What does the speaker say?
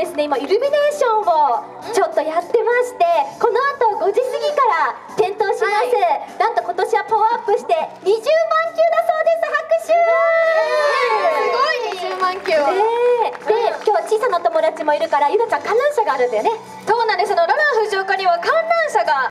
ですね、今イルミネーションをちょっとやってまして、この後5時過ぎから点灯します、なんと今年はパワーアップして20万球だそうです。拍手。 すごい20万球を、 で、今日は小さなお友達もいるから、ゆなちゃん観覧車があるんだよね。 そうなんです。ロラン藤岡には観覧車が